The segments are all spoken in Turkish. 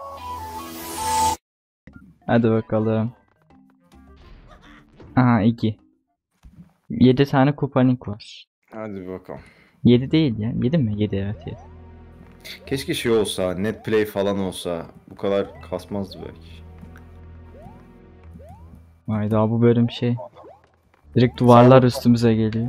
Hadi bakalım. Aha 2. 7 tane kupanik var. Hadi bakalım. 7 değil ya. 7 mi? 7, evet 7. Keşke şey olsa, net play falan olsa bu kadar kasmazdı belki. Hayda, bu bölüm şey. Direkt duvarlar üstümüze geliyor.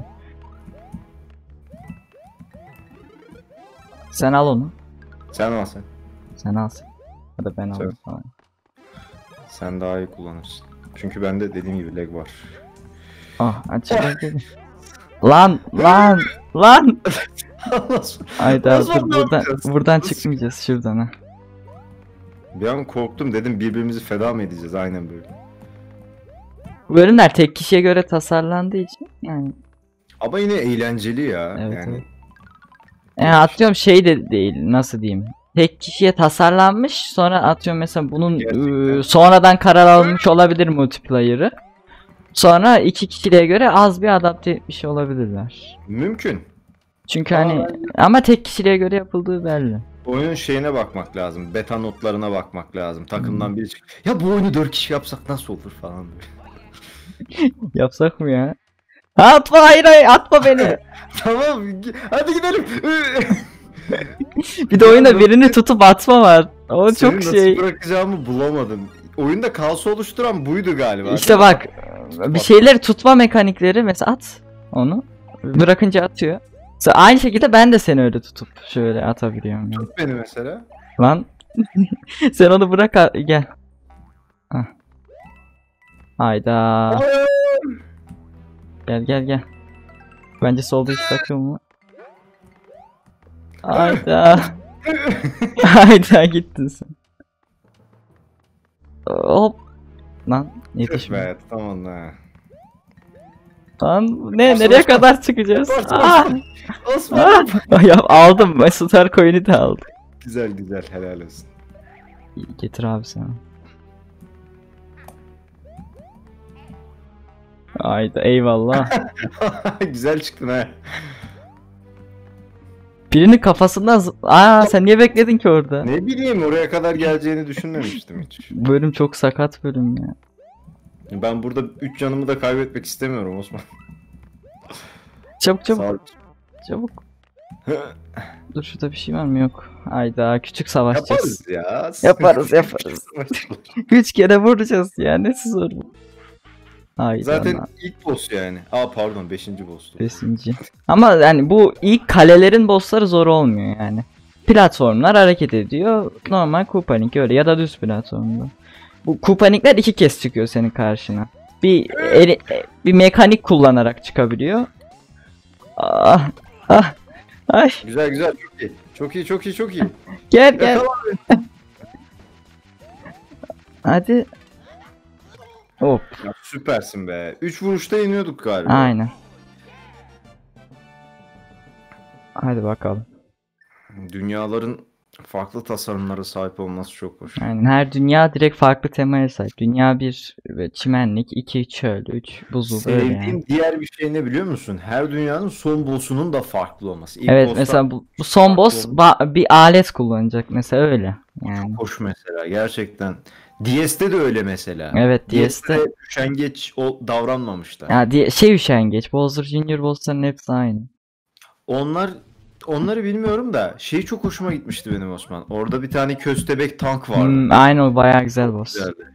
Sen al onu. Sen al sen. Sen al sen. Hadi ben Sen. alayım falan. Sen daha iyi kullanırsın. Çünkü bende dediğim gibi lag var. Ah açıldı. Lan lan lan. Hayda dur, buradan çıkmayacağız, şuradan ha. Bir an korktum, dedim birbirimizi feda mı edeceğiz, aynen böyle. Bu bölümler tek kişiye göre tasarlandığı için yani. Ama yine eğlenceli ya. Evet, yani. evet. Atıyorum şey de değil, nasıl diyeyim. Tek kişiye tasarlanmış, sonra atıyorum mesela bunun sonradan karar alınmış olabilir multiplayer'ı. Sonra iki kişiliğe göre az bir adapte etmiş olabilirler. Mümkün. Çünkü hani ama tek kişiliğe göre yapıldığı belli. Oyunun şeyine bakmak lazım. Beta notlarına bakmak lazım. Takımdan biri çık. Ya bu oyunu 4 kişi yapsak nasıl olur falan böyle. Yapsak mı ya? Atma, hayır atma beni. Tamam hadi gidelim. Bir de oyunda birini tutup atma var. O Seni çok nasıl şey. bırakacağımı bulamadım. Oyunda kaos oluşturan buydu galiba. İşte bak, bir şeyleri tutma mekanikleri, mesela at onu. Bırakınca atıyor. Mesela aynı şekilde ben de seni öyle tutup şöyle atabiliyorum. Yani. Tut beni mesela. Lan sen onu bırak, gel. Hah. Hayda. Gel gel gel. Bence solda hiç takıyor mu? Hayda. Hayda, gittin sen. Hop. Lan yetişmiyor. Evet tamam ha. Lan nereye kadar çıkacağız? Osman. Ya aldım. Mesut Erkoy'unu da aldım. Güzel güzel, helal olsun. Getir abi sen. Hayda, eyvallah. Güzel çıktın ha. Birinin kafasından sen niye bekledin ki orada? Ne bileyim, oraya kadar geleceğini düşünmemiştim hiç. Bu bölüm çok sakat bölüm ya. Ben burada 3 canımı da kaybetmek istemiyorum Osman. Çabuk Sağ çabuk ol. çabuk. Dur, şurada bir şey var mı? Yok. Hayda, küçük savaşacağız. Yaparız ya. Yaparız. 3 kere vuracağız ya, nesi zor bu. Hayda. Zaten ilk boss yani. Pardon, 5. boss'tu. 5. Ama yani bu ilk kalelerin bossları zor olmuyor yani. Platformlar hareket ediyor. Normal Kupanik öyle, ya da düz platformda. Bu Kupanikler 2 kez çıkıyor senin karşına. Bir mekanik kullanarak çıkabiliyor. Ah, ay. Güzel güzel, çok iyi. Çok iyi çok iyi çok iyi. Gel. Yakala. Hadi. Hop. Ya, süpersin be. 3 vuruşta yeniyorduk galiba. Aynen. Hadi bakalım. Dünyaların farklı tasarımlara sahip olması çok hoş. Aynen, her dünya direkt farklı temaya sahip. Dünya 1 çimenlik, 2 çöl, 3 buzul, öyle Sevdiğim yani. diğer bir şey ne biliyor musun? Her dünyanın son boss'unun da farklı olması. İlk Evet, boss'tan mesela bu son boss bir alet kullanacak mesela, öyle yani. hoş mesela gerçekten. DS'de de öyle mesela. Evet, DS'de üşengeç davranmamışlar. ya üşengeç. Bowser Junior bossların hepsi aynı. Onları bilmiyorum da şey çok hoşuma gitmişti benim Osman. Orada bir tane köstebek tank vardı. Aynı, o bayağı güzel boss. Güzeldi.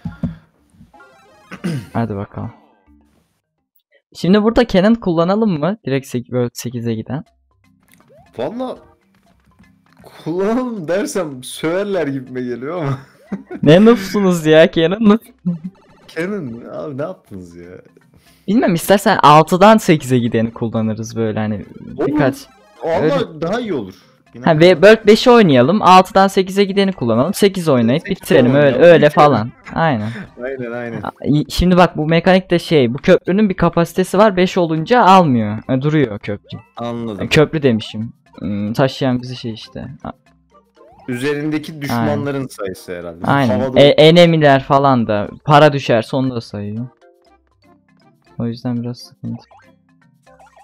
Hadi bakalım. Şimdi burada Cannon kullanalım mı? Direkt 8'e giden. Valla kullanalım dersem söverler gibime geliyor ama. Ne noobsunuz ya, Cannon. Canon abi, ne yaptınız ya? Bilmem, istersen 6'dan 8'e gideni kullanırız böyle, hani birkaç. Valla daha iyi olur. Ha, ve 5'i oynayalım, 6'dan 8'e gideni kullanalım, 8 oynayıp 8 bitirelim, oynayalım, öyle bitirelim. falan. Aynen. Aynen. Şimdi bak, bu mekanikte bu köprünün bir kapasitesi var, 5 olunca almıyor. Duruyor köprü. Anladım. Köprü demişim. Taşıyan bizi işte. Üzerindeki düşmanların sayısı herhalde. Aynen. Havada Enemiler falan da para düşerse onu da sayıyor. O yüzden biraz sıkıntı.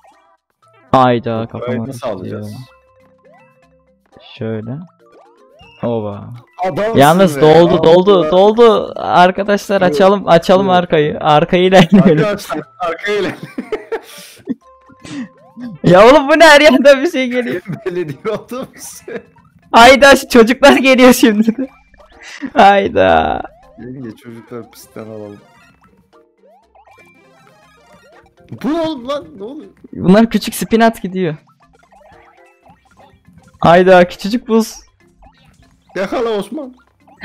Hayda, kafama nasıl alacağız? Şöyle. Ova. Adamsın Yalnız be, doldu doldu Allah. doldu. Arkadaşlar açalım Evet. arkayı. Arkayı ilerleyelim. Arkadaşlar arkayla Ya oğlum bu ne, her yerden bir şey geliyor. belediye otobüsü. Hayda çocuklar geliyor şimdi de. Hayda. Yenge çocuklar pistten alalım. Bu ne oğlum lan, ne oluyor? Bunlar küçük spinat gidiyor. Hayda küçücük buz. Yakala Osman.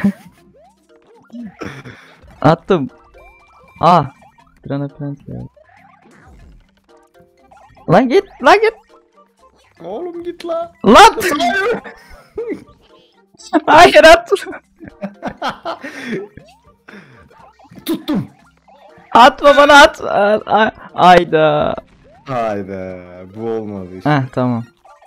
Attım. Aa. Pirana plant geldi. Lan git Oğlum git la. lan. Hayır at. Tuttum. Atma bana at. Hayda. Hayda, bu olmadı işte. Heh tamam.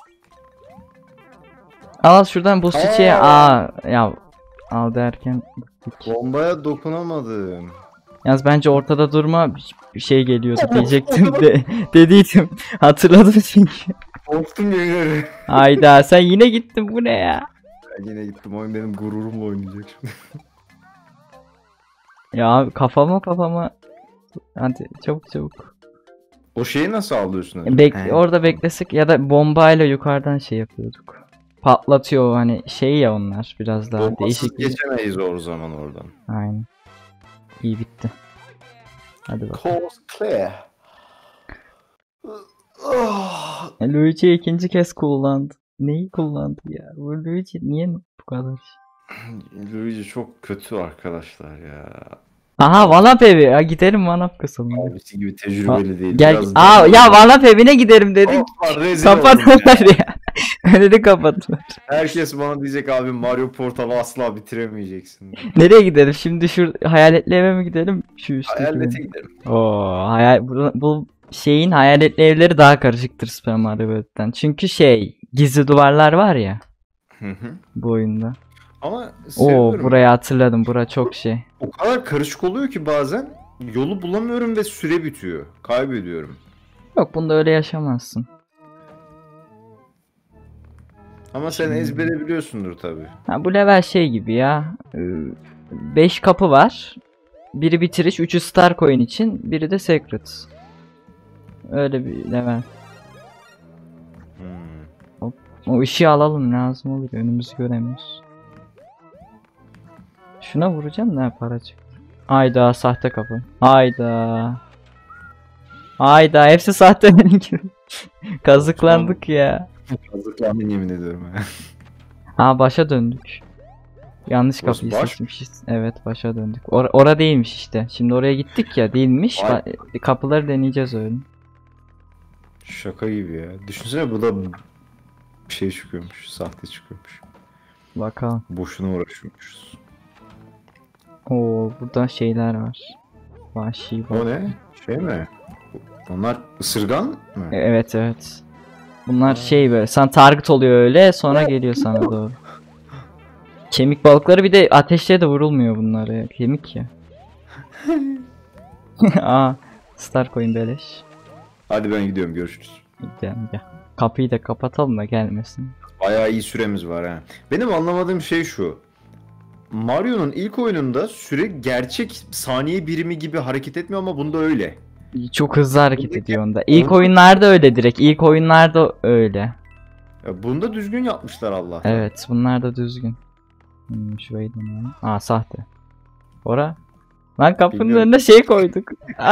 Al şuradan buz çiçeği. Ya al derken. Bombaya dokunamadım. Yalnız bence ortada durma, bir şey geliyordu diyecektim de dediydim. Hatırladım çünkü. Korktum yeminleri. Hayda sen yine gittin, bu ne ya? Ben yine gittim, oyun benim gururumla oynayacak şimdi. Ya abi kafama. Hadi çabuk. O şeyi nasıl alıyorsun öyle? Orada beklesek ya da bombayla yukarıdan şey yapıyorduk. Patlatıyor hani şey ya, onlar biraz daha Bombasız değişik. geçemeyiz o zaman oradan. Aynen. İyi bitti. Hadi bakalım. Coast clear. Luigi ikinci kez kullandı. Neyi kullandı ya? Bu Luigi niye bu kadar? Luigi çok kötü arkadaşlar ya. Aha Vanap evi. Ya gidelim Vanap kısalım. Abisi gibi tecrübeli değil. Gel. Biraz Ya Vanap evine gidelim dedik. Kapattılar ya. Önünü kapattılar. Herkes bana diyecek abi, Mario Portal'ı asla bitiremeyeceksin. Nereye gidelim? Şimdi şu hayaletli eve mi gidelim? Şu üstteki Hayalete eve. gidelim. Bu şeyin hayaletli evleri daha karışıktır Super Mario World'den. Çünkü gizli duvarlar var ya Hı hı. bu oyunda. Ama Oo seviyorum. burayı hatırladım. Bura çok O kadar karışık oluyor ki bazen yolu bulamıyorum ve süre bitiyor. Kaybediyorum. Yok bunda öyle yaşamazsın. Ama sen ezbere biliyorsundur tabii. Ha, bu level gibi ya. 5 kapı var. Biri bitiriş, 3'ü Star Coin için, biri de Secret. Öyle bir level. O ışığı alalım, lazım olur, önümüzü göremiyoruz. Şuna vuracağım, ne para çıktı. Hayda sahte kapı. Hayda hepsi sahte. Kazıklandık ya. Kazıklandın yemin ediyorum. Başa döndük. Yanlış Burası kapıyı baş seçmişiz. Evet başa döndük. Ora değilmiş işte. Şimdi oraya gittik ya, değilmiş. Kapıları deneyeceğiz öyle. Şaka gibi ya. Düşünsene bu da bir şey çıkıyormuş. Sahte çıkıyormuş. Bakalım. Boşuna uğraşıyormuşuz. Oo burada şeyler var. Vahşi O ne? Şey mi? Onlar ısırgan mı? Evet. Bunlar böyle sana target oluyor öyle, sonra geliyor sana doğru. Kemik balıkları, bir de ateşle de vurulmuyor bunlar ya. Kemik ya. Star Coin beleş. Hadi ben gidiyorum, görüşürüz. Gel. Kapıyı da kapatalım da gelmesin. Bayağı iyi süremiz var ha. Benim anlamadığım şey şu. Mario'nun ilk oyununda süre gerçek saniye birimi gibi hareket etmiyor ama bunda öyle. Çok hızlı hareket ediyor onda. İlk oyunlarda öyle direkt. İlk oyunlarda öyle. Ya bunda düzgün yapmışlar Allah'tan. Evet, bunlar da düzgün. Şurayı da sahte. Ora. Lan kapının Bilmiyorum. önüne koyduk.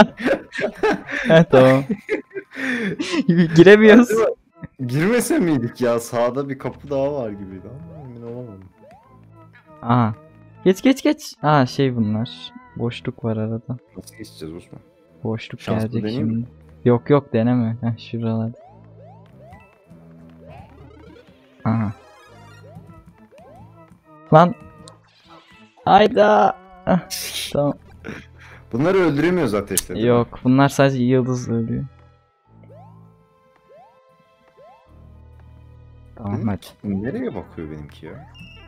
Tamam. Giremiyoruz. Girmese miydik ya? Sağda bir kapı daha var gibiydi ama emin olamadım. Geç. Bunlar. Boşluk var arada. Nasıl geçeceğiz Osman? Boşluk Şanslı gelecek deneyeyim şimdi. Yok deneme. Şuralar. Lan. Hayda. Tamam. Bunları öldüremiyoruz ateşle. Yok, bunlar sadece yıldız ölüyor. Tamam hadi. Nereye bakıyor benimki ya?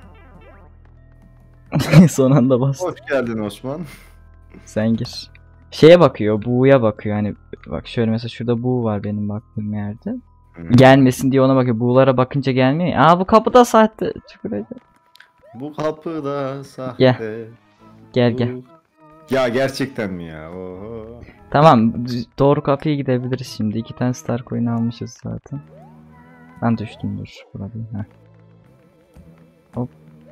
Son anda bastım. Hoş geldin Osman. Sen gir. Şeye bakıyor, buğuya bakıyor. Hani bak şöyle, mesela şurada buğu var benim baktığım yerde. Gelmesin diye ona bakıyor. Buğulara bakınca gelmiyor. Bu kapı da sahte. Çıkıracak. Bu kapıda sahte. Gel. Ya gerçekten mi ya? Oho. Tamam, doğru kapıya gidebiliriz şimdi. 2 tane star coin almışız zaten. Ben düştüm, dur. Burada. Heh. Hop.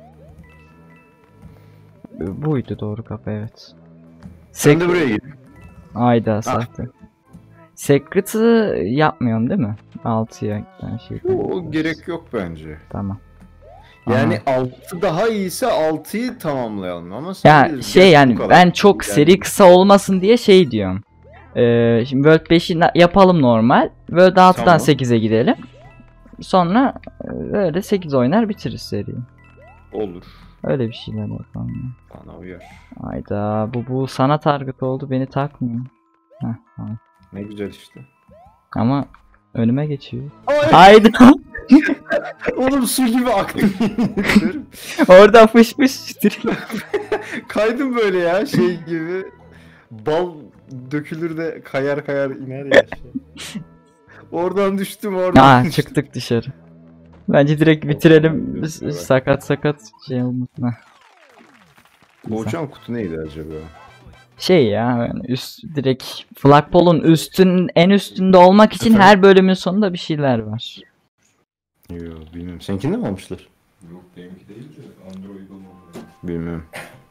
Buydu doğru kapı, evet. Sen de buraya git. Ayda sahte. Secret'ı yapmıyorum değil mi? 6'ya giden şey. O gerek yok bence. Tamam. Yani 6 daha iyiyse 6'yı tamamlayalım ama Ya yani ben çok seri kısa olmasın diye şey diyorum. Şimdi World 5'i yapalım normal. World 6'dan Tamam. 8'e gidelim. Sonra öyle 8 oynar bitiririz seriyi. Olur. Öyle bir şeyler yapalım. Bana uyar. Hayda, bu sana target oldu, beni takmıyor. Heh, tamam. Ne güzel işte. Ama önüme geçiyor. Ay! Hayda. Oğlum su gibi aktı. Oradan fış fış. Kaydım böyle ya şey gibi. Bal dökülür de kayar kayar iner ya. Oradan düştüm oradan Aa, düştüm. çıktık dışarı. Bence direkt bitirelim. Evet. Sakat şey olmasın. Heh. Bu uçan kutu neydi acaba? Şey ya, yani direkt flagpole'un en üstünde olmak için Efendim? her bölümün sonunda bir şeyler var. Yo bilmiyorum. Seninkinde mi almışlar? Yok benimki değil de Android'un oluyor. Bilmiyorum.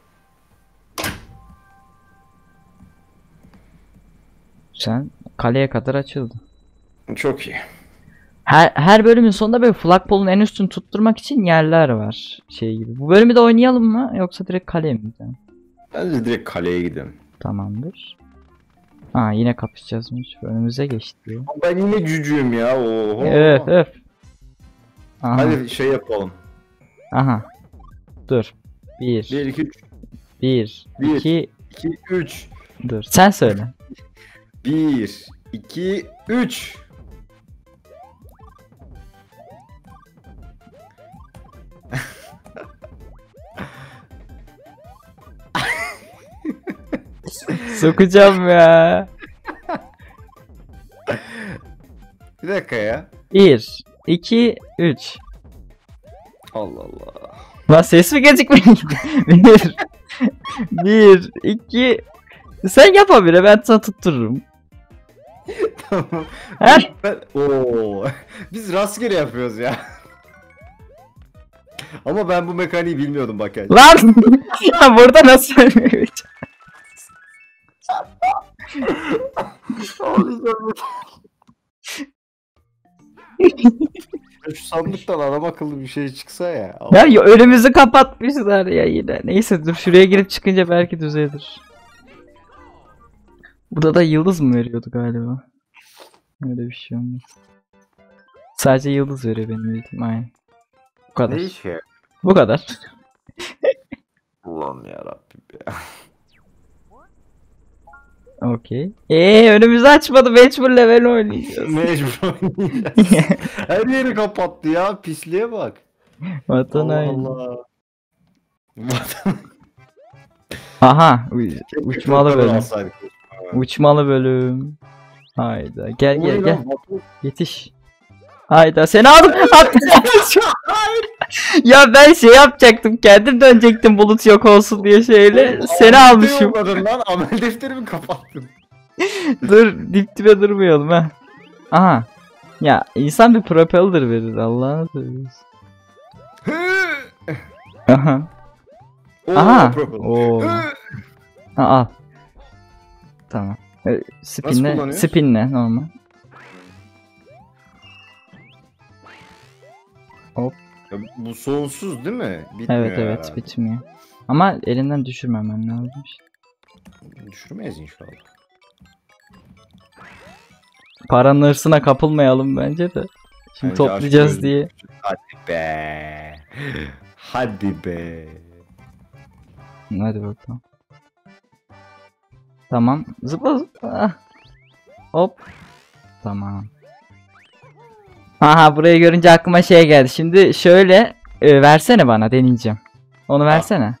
Sen kaleye kadar açıldı. Çok iyi. Her bölümün sonunda böyle flagpole'un en üstünü tutturmak için yerler var. Şey gibi. Bu bölümü de oynayalım mı yoksa direkt kaleye mi gidelim? Bence direkt kaleye gidelim. Tamamdır. Aa, yine kapışacağızmış. Önümüze geçti. Ben yine cücüğüm ya. Oho. Evet. Aha. Hadi şey yapalım. Aha. Dur. 1 2 3 1 Bir. 2 2 3 Dur. Sen söyle. 1 2 3 Sokacağım ya. Bir dakika ya. 1 2 3 Allah Allah. Lan ses mi gecikmedi? 1 2 Sen yap habire, ben sana tuttururum. Tamam. Her Oo. Biz rastgele yapıyoruz ya. Ama ben bu mekaniği bilmiyordum bak yani. Lan ya burada nasıl ölmüyor? Şu sandıktan adam akıllı bir şey çıksa ya. Ya önümüzü kapatmışlar ya yine. Neyse, dur şuraya girip çıkınca belki düzelir. Burada da yıldız mı veriyordu galiba? Öyle bir şey olmaz. Sadece yıldız veriyor benim bildiğim, aynen. Bu kadar. Ne iş ya? Bu kadar. Allah'ım yarabbim ya. Okey. Önümüzü açmadı, mecbur level oynayacağız. Mecbur oynayacağız. Her yeri kapattı ya. Pisliğe bak. Vatan Allah haini. Allah. Vatan- Aha, uçmalı Keşke bölüm. alsaydık. Uçmalı bölüm. Hayda, gel O ne gel gel. lan? Vatan- Yetiş. Hayda, seni aldım. Ya ben şey yapacaktım, kendim dönecektim bulut yok olsun diye şeyle. Seni Amel almışım. yolladın lan. Amel defterimi kapattın. Dur, dip dibe durmayalım ha. Aha. Ya insan bir propeller verir, Allah'ını seversen. Aha. Oo, Aha. propel. Oo. Ha, al. Tamam. Spinle, kullanıyoruz? spinle normal. Ya bu sonsuz değil mi? Bitmiyor Evet evet, herhalde. bitmiyor. Ama elinden düşürmemen lazım. Düşürmeyiz inşallah. Paranın hırsına kapılmayalım bence de. Şimdi Bence toplayacağız aşk diye. Hadi be. Hadi be. Hadi bakalım. Tamam. Zıpla zıpla. Ah. Hop. Tamam. Aha, burayı görünce aklıma şey geldi. Şimdi şöyle versene bana, deneyeceğim. Onu versene.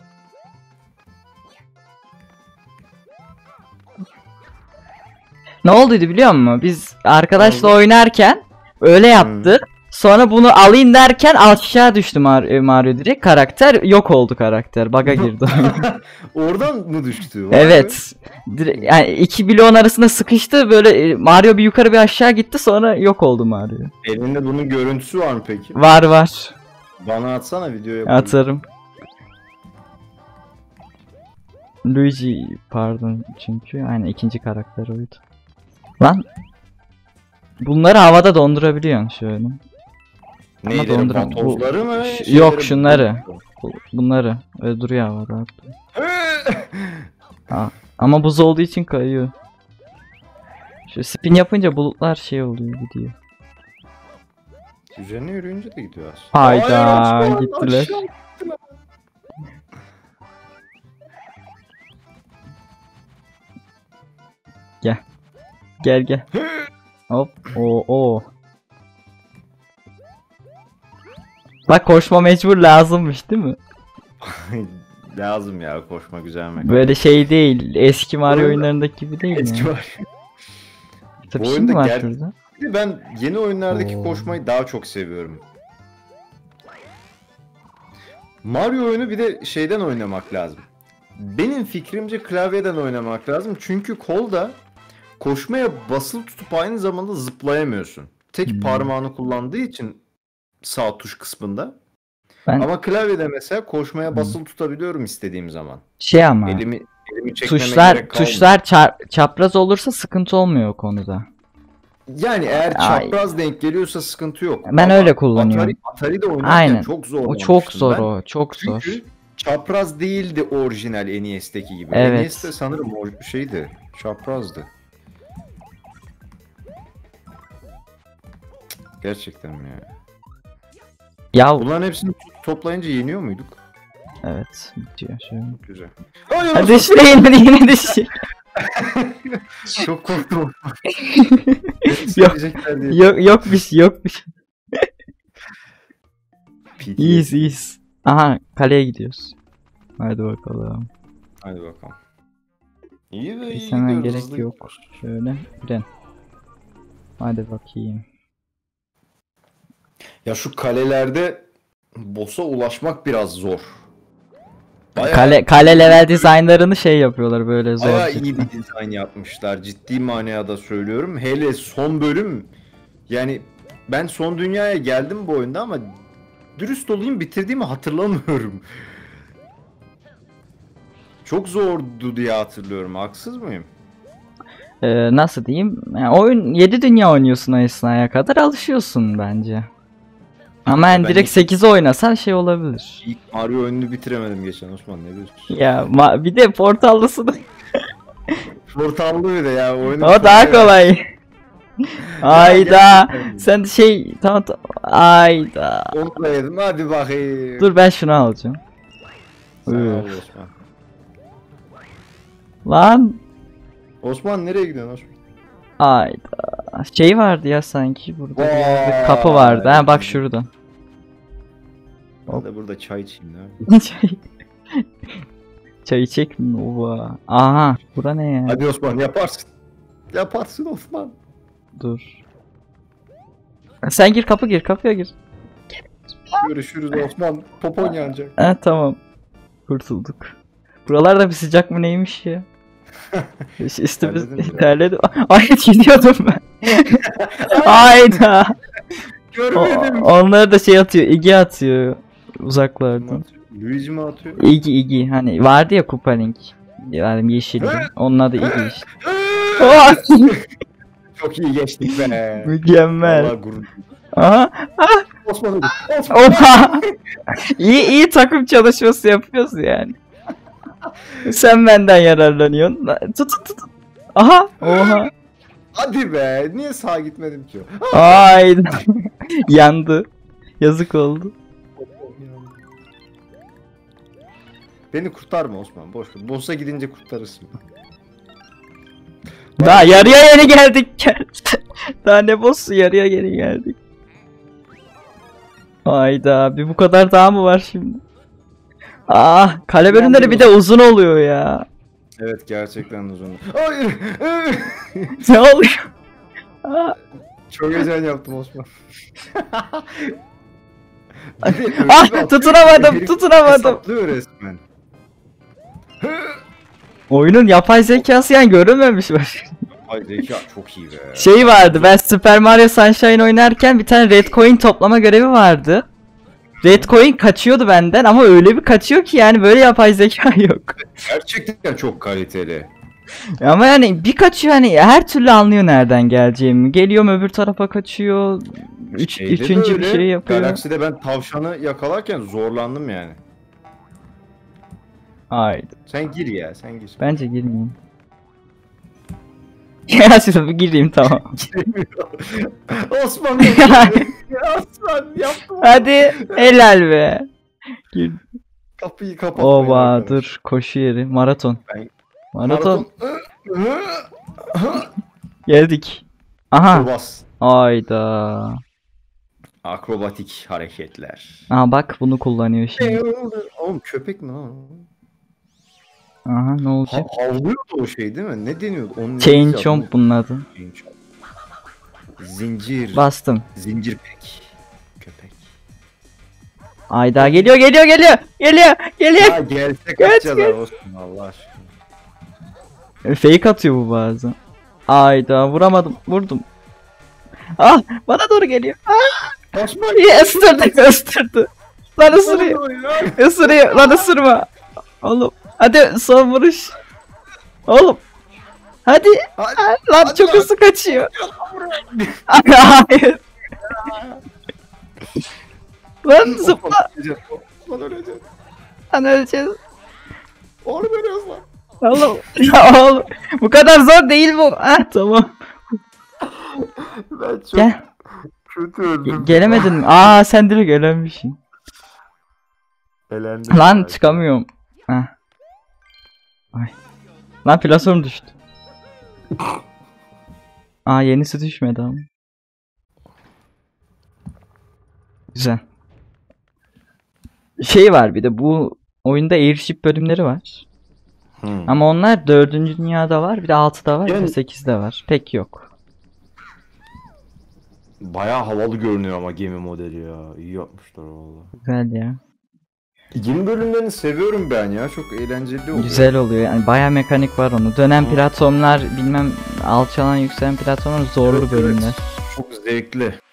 Ne olduydu biliyor musun? Biz arkadaşla oynarken öyle yaptı. Sonra bunu alayım derken aşağı düştü Mario direkt. Karakter yok oldu karakter. Bug'a girdi. Oradan mı düştü? Vay be. Evet. Yani iki bloğun arasında sıkıştı. Böyle Mario bir yukarı bir aşağı gitti. Sonra yok oldu Mario. Elinde bunun görüntüsü var mı peki? Var. Bana atsana video yapalım. Atarım. Luigi pardon çünkü aynen ikinci karakter oydu. Lan bunları havada dondurabiliyorsun şöyle. Neyleri? donduram- Vatozları mı? Yok, şunları. Bunları öyle duruyor havada. Ama buz olduğu için kayıyor. Şu spin yapınca bulutlar şey oluyor gidiyor. Üzerine yürüyünce de gidiyor aslında. Hayda Hayır, gittiler. aşağı. Gel. Hop. Oo. Bak koşma mecbur lazımmış değil mi? Lazım ya, koşma güzel mi? Böyle şey değil. Eski Mario Oyunda- oyunlarındaki gibi değil Eski mi? var. Tabii Bu şimdi oyunda var gel- şurada. Ben yeni oyunlardaki Oo. koşmayı daha çok seviyorum. Mario oyunu bir de şeyden oynamak lazım. Benim fikrimce klavyeden oynamak lazım. Çünkü kolda koşmaya basılı tutup aynı zamanda zıplayamıyorsun. Tek parmağını kullandığı için sağ tuş kısmında. Ben- Ama klavyede mesela koşmaya basılı tutabiliyorum istediğim zaman. Şey ama Elimi çekmeme gerek tuşlar kalmıyor. çapraz olursa sıkıntı olmuyor o konuda. Yani eğer Ay. çapraz denk geliyorsa sıkıntı yok. Ben Ama öyle kullanıyorum. Atari'de oynarken Aynen. çok O zorlamıştım çok zor ben. o. Çok zor. Çünkü çapraz değildi orijinal NES'teki gibi. Evet. NES'te sanırım o şeydi. Çaprazdı. Gerçekten mi ya? Ya Bunların hepsini toplayınca yeniyor muyduk? evet bitiyor şöyle. Güzel. Hayır, Hadi işte yine düşecek. çok korktum. Yok. Söyleyecekler diye. Yok bir şey yok bir şey. PTSD. İyiyiz. Aha kaleye gidiyoruz. Hadi bakalım. Hadi bakalım. İyi ve iyi Biz hemen gidiyoruz, gerek hızlı yok. gidiyoruz. Şöyle gidelim. Hadi bakayım. Ya şu kalelerde boss'a ulaşmak biraz zor. Bayağı, Kale level dizaynlarını şey yapıyorlar böyle zor. bayağı cidden. iyi bir dizayn yapmışlar. Ciddi manada söylüyorum. Hele son bölüm, yani ben son dünyaya geldim bu oyunda ama dürüst olayım, bitirdiğimi hatırlamıyorum. Çok zordu diye hatırlıyorum. Haksız mıyım? Nasıl diyeyim? Yani oyun 7 dünya oynuyorsun o esnaya kadar alışıyorsun bence. Ama yani Ben direkt ilk- 8'i oynasan şey olabilir. İlk Mario oyununu bitiremedim geçen, Osman, ne diyorsun? Ya bir de portallısı da Portallı bir de ya oyunu. o daha kolay. Ayda gerçekten. sen şey tamam. Ayda. Onu da yedim, hadi bakayım. Dur ben şunu alacağım. Sen al Üf. Osman. Lan Osman nereye gidiyorsun Osman? ayda. Şey vardı ya sanki burada bir yerde Vay. kapı vardı. Ha bak şurada. Ben de burada çay içeyim ya. Çay içecek mi? Ova. Aha, bura ne ya? Hadi Osman, yaparsın. Yaparsın Osman. Dur. Sen gir kapıya gir. Görüşürüz Osman. Popon yanacak. Ha tamam. Kurtulduk. Buralarda bir sıcak mı neymiş ya? Üstümüz Terledin mi? terledi. Ay gidiyordum ben. Hayda. Görmedim. Onları da şey atıyor, igi atıyor uzaklardan. Luigi mi atıyor? İgi hani vardı ya Koopa-Link. Yani yeşil. Onun adı igi işte. Oh, Çok iyi geçtik be. mükemmel. Vallahi gurur. Aha. Osman öldü. Osman. Oha. iyi takım çalışması yapıyoruz yani. Sen benden yararlanıyorsun. Tut. Aha. Oha. Hadi be. Niye sağa gitmedim ki? Ay. Yandı. Yazık oldu. Beni kurtarma Osman. Boş ver. Boss'a gidince kurtarırsın. Daha yarıya yeni geldik. Daha ne boss'u yarıya yeni geldik. Hayda bir bu kadar daha mı var şimdi? Ah kale bölümleri bir de uzun oluyor ya. Evet, gerçekten uzun. Hayır. Ne oluyor? Aa, Çok heyecan yaptım Osman. Bir de öyle bir Ah atıyor tutunamadım ki tutunamadım. hesaplıyor resmen. Oyunun yapay zekası yani görünmemiş var. Ay zeka çok iyi be. Şey vardı, ben Super Mario Sunshine oynarken bir tane red coin toplama görevi vardı. Red coin kaçıyordu benden ama öyle bir kaçıyor ki yani böyle yapay zeka yok. Gerçekten çok kaliteli. Ama yani bir kaçıyor, hani her türlü anlıyor nereden geleceğimi. Geliyorum öbür tarafa kaçıyor. Şeyde de Üçüncü bir öyle, şey yapıyor. Galaxy'de ben tavşanı yakalarken zorlandım yani. Haydi. Sen gir ya, sen gir. Bence girmeyeyim. Ya şimdi bir gireyim tamam. Giremiyor. Osman Osman yaptım. Hadi helal be. Gir. Kapıyı kapatmayın Oba arkadaş. dur, koşu yeri maraton. Ben- Maraton. Geldik. Aha. Bas. Ayda. Akrobatik hareketler. Aha bak bunu kullanıyor şimdi. Oğlum köpek mi lan? Aha ne olacak? Havlıyordu o şey değil mi? Ne deniyordu? Onun Chain neydi Chomp adı? bunun adı. Chain Chomp. Zincir. Bastım. Zincir pek. Köpek. Ayda geliyor. Ya gelse Kaç, kaçacağız olsun Allah aşkına. Fake atıyor bu bazen. Ayda vuramadım. Vurdum. Ah bana doğru geliyor. Ah Osman iyi ısırdı. Lan ısırıyor. Isırıyor. Lan ısırma. Oğlum. Hadi son vuruş. Oğlum. Hadi. Hadi, Lan hadi çok lan. hızlı kaçıyor. Hayır. Lan zıpla. Osman öleceğiz. Lan öleceğiz. Oğlum ölüyoruz lan. Oğlum. Ya oğlum. Bu kadar zor değil bu. Ah tamam. Ben çok Gel. kötü öldüm. Gelemedin mi? Aa sen direkt elenmişsin. Elendim. Lan ya. çıkamıyorum. Heh. Ay. Lan platform düştü. Aa yenisi düşmedi ama. Güzel. Şey var bir de bu oyunda airship bölümleri var. Ama onlar 4. dünyada var, bir de 6'da var, bir Yani- de 8'de var. Pek yok. Bayağı havalı görünüyor ama gemi modeli ya. İyi yapmışlar valla. Güzel ya. Gemi bölümlerini seviyorum ben ya. Çok eğlenceli oluyor. Güzel oluyor yani, bayağı mekanik var onu. Dönen platformlar, bilmem alçalan yükselen platformlar zorlu Evet, evet. bölümler. Çok zevkli.